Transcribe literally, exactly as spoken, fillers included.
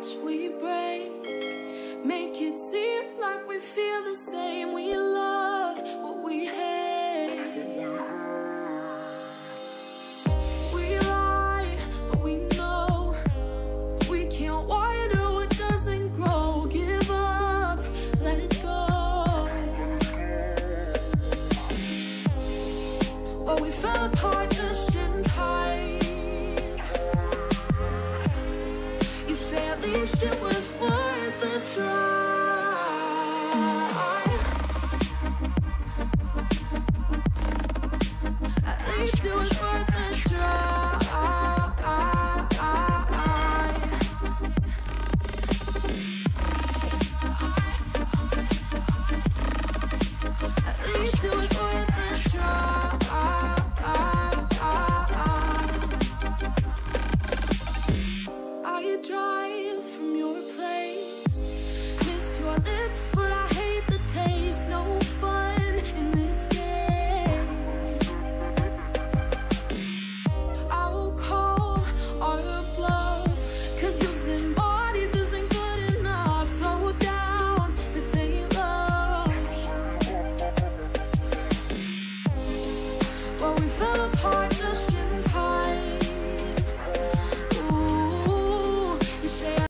hearts we break, make it seem like we feel the same. We love what we hate.